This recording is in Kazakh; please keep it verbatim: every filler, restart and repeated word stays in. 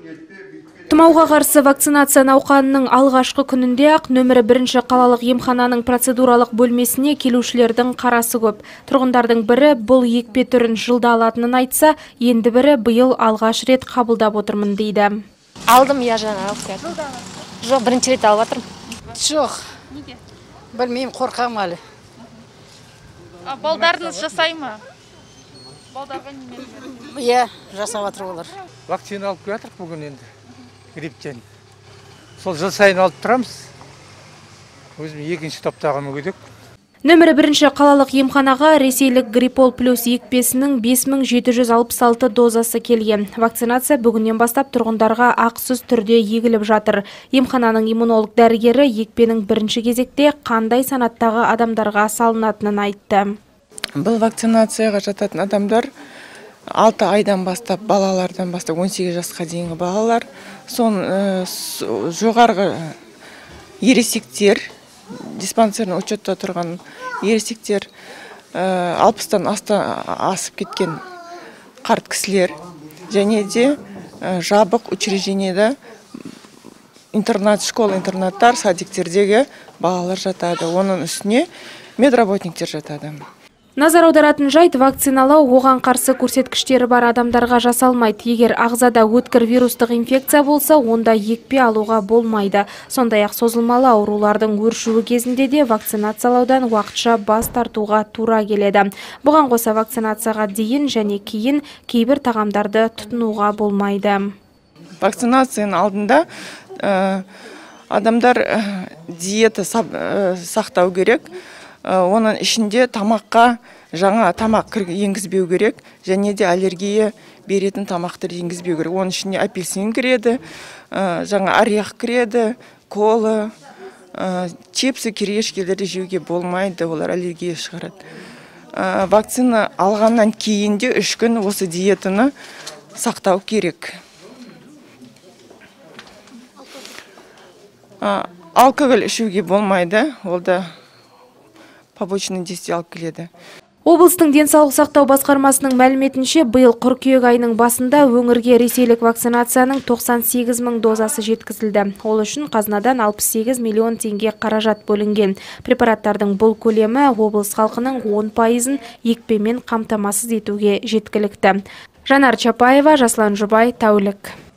Тұмауға қарсы вакцинация науқанының алғашқы күнінде ақ нөмірі бірінші қалалық емхананың процедуралық бөлмесіне келушілердің қарасы көп. Тұрғындардың бірі бұл екпе түрін жылда алатынын айтса, енді бірі биыл алғаш рет қабылдап отырмын дейді. Алдым, я жаңа алып келдім. Жоқ, бірінші рет алып жатырмын. Жоқ. Неге? Білмеймін, қорқам әлі. Балдарыңыз жасай ма? Балдарға немен? Иә, жасап жатыр олар. Вакцина алып келатырық бүгін енді. Грипптен. Сол жыл сайын алып тұрамыз. Өзім екінші топтағы мүгедек. Нөмірі бірінші қалалық емханаға ресейлік Гриппол плюс екпесінің бес мың жеті жүз алпыс алты дозасы келген. Вакцинация бүгіннен бастап тұрғындарға ақысыз түрде егіліп жатыр. Емхананың иммунолог дәрігері екпенің бірінші кезекте қандай санаттағы адамдарға салынатынын айтты. Бұл вакцинацияға жататын адамдар алты айдан бастап, балалардан бастап он сегіз жасқа дейінгі балалар, сон жоғарғы ересектер, диспансерный учетта тұрған ересектер, алпыстан асып кеткен қарт кісілер, және де жабық учреждениеде интернат, школа, интернаттар, садиктердегі балалар жатады. Оның үстіне медработниктер жатады. Назар аударатын жайт, вакциналау оған қарсы көрсеткіштері бар адамдарға жасалмайды. Егер ағзада өткір вирустық инфекция болса, онда екпе алуға болмайды. Сондай-ақ созылмалы аурулардың өршуі кезінде де вакцинациялаудан уақытша бас тартуға тура келеді. Бұған қоса вакцинацияға дейін және кейін кейбір тағамдарды тұтынуға болмайды. Вакцинацияның алдында адамдар диета сақтау керек. Оның ішінде тамаққа жаңа тамақ енгізбеу керек, және де аллергия беретін тамақтар енгізбеу керек. Оның ішінде апельсин кіреді, жаңа орех кіреді, кола, чипсы, кирешкелерді жеуге болмайды, олар аллергия шығарады. Вакцина алғаннан кейінде үш күн осы диетаны сақтау керек. Алкоголь ішуге болмайды, ол да побочный действие алып келеді. Облыстың денсаулық сақтау басқармасының мәліметінше, биыл қыркүйек айының басында өңірге ресейлік вакцинацияның тоқсан сегіз мың дозасы жеткізілді. Ол үшін қазынадан алпыс сегіз миллион теңге қаражат бөлінген. Препараттардың бұл көлемі облыс халқының он пайызын екпемен қамтамасыз етуге жеткілікті. Жанар Чапаева, Жаслан Жұбай, Тәулік.